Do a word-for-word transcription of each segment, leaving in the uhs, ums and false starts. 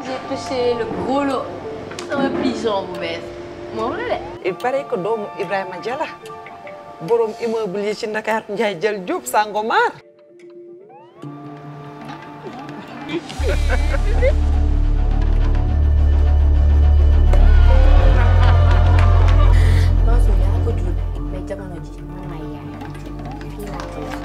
J'ai pêché le gros lot. Un pigeon bu bees moom la de. Il paraît que doomu Ibrahima Jalla borom immeuble yi ci Ndakaar Njaay Jal Diop Sangomar. Mansour yaa ko jur mais jamono ji man may yaay fii laa ko wax.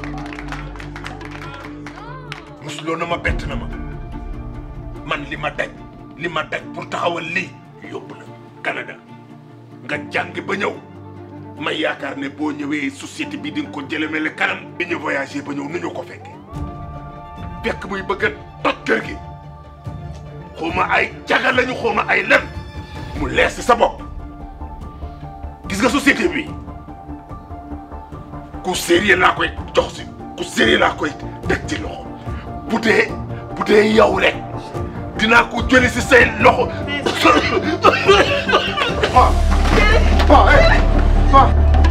musuloo na ma bett na ma man li ma daj li ma daj pour taxawal lii yóbbu la Canada nga jàngi ba ñëw may yaakaar ne boo ñëwee société bi di nga ko jëlemele kanam bi ñu voyagé ba ñëw nu ñu ko fekkee fekk muy bëgg a toj kër gi xawma ay caga lañu xawma ay lem mu lees sa bopp gis nga société bi ku sérieux laa koy jox si ku sérieux laa koy teg ci loxo bu dee bu dee yow rek dinaa ko jëli si say loxo. Pa pa pa.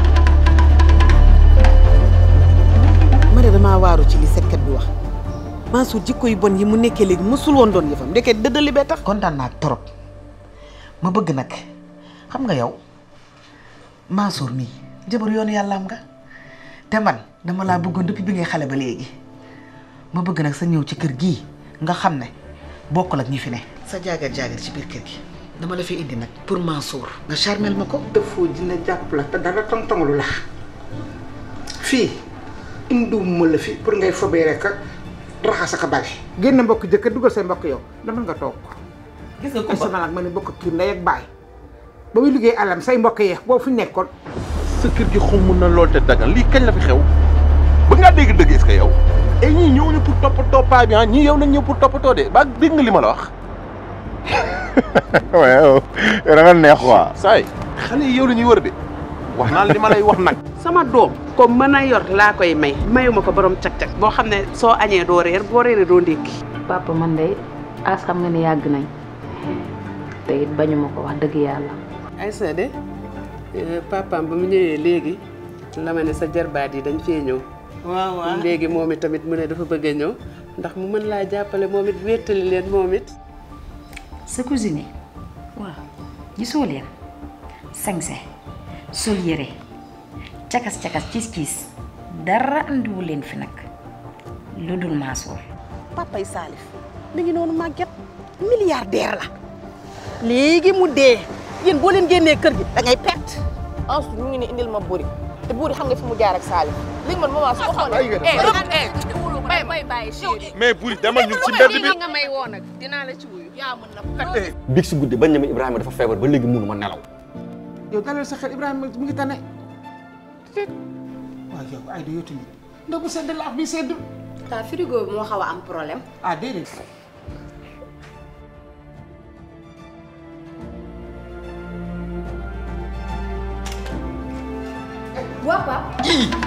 ma ne damaa waaru ci li setkat bi wax Mansour jikko yu bon yi mu nekkee léegi mësul woon doon yëfam ndeke dëddali bee tax. kontaan naa trop ma bëgg nag xam nga yow Mansour mii jabar yoonu yàllaam nga te man dama laa bëggoon depuis bi ngay xale ba léegi ma bëgg nag sa ñëw ci kër gii nga xam ne bokkul ak ñi fi ne. sa jaagar jaagar ci biir kër gi dama la fi indi nag pour Mansour nga charmel ma ko. dafoo dina jàpp la te dara tong-tonglu la fii indiwuma la fi pour ngay fobee rek raxas ak a bale. génn mbokk jëkkër dugal say mbokk yow dama nga toog. gis nga ko sama nag ma ne bokk kii ndey ak baay ba muy liggéey alam say mbokk yeex boo fi nekkoon. sa kër gi xaw na lool te dagan lii kañ la fi xew ba ngaa dégg dëgg est-ce que yow et ñii ñëw ñu pour toppatoo paa bi ah ñii yow nañ ñëw pour toppatoo de ba dégg nga li ma la wax. waaye yow da nga neex quoi. saay xale yi yow la ñuy wër de wax naa li ma lay wax nag. sama doom ko mën a yor laa koy may mayuma ko borom cag-cag boo xam ne soo añee doo reer boo reeree doo ndékki. papa man de as xam nga ne yàgg nañ te it bañuma ko wax dëgg yàlla. Aïssa de papaam ba mu ñëwee léegi la ma ne sa jarbaat yi dañ fee ñëw. waaw waaw léegi moom it tamit mu ne dafa bëgg a ñëw ndax mu mën laa jàppale moom it wéttali leen moom it. sa cousine waaw gisoo leen sañse sol yére cakas-cakas ciis-ciis dara andiwu leen fi nag lu dul Mansour. papay Salif mi ngi noonu màgget milliardaire la léegi mu dee yéen boo leen génnee kër gi da ngay perte. Ansu ñu ngi ne indil ma Buri te Buri xam nga fi mu jaar ak Salif léegi man maman su ko xoolee. may may bàyyi chéri. mais Buri dama ñu ci mbedd bi nga may woo nag dinaa la ci wuyu yaa mën na kat. big si guddi bañ ne ma Ibrahima dafa feebar ba léegi mënu ma nelaw. yow dalal sa xel Ibrahima mu ngi tane. waaw yow ay da yow tamit ndax bu sedd la ak bi sedd. ta frigo bi moo xaw a am problème. ah déedéet. waa Pape.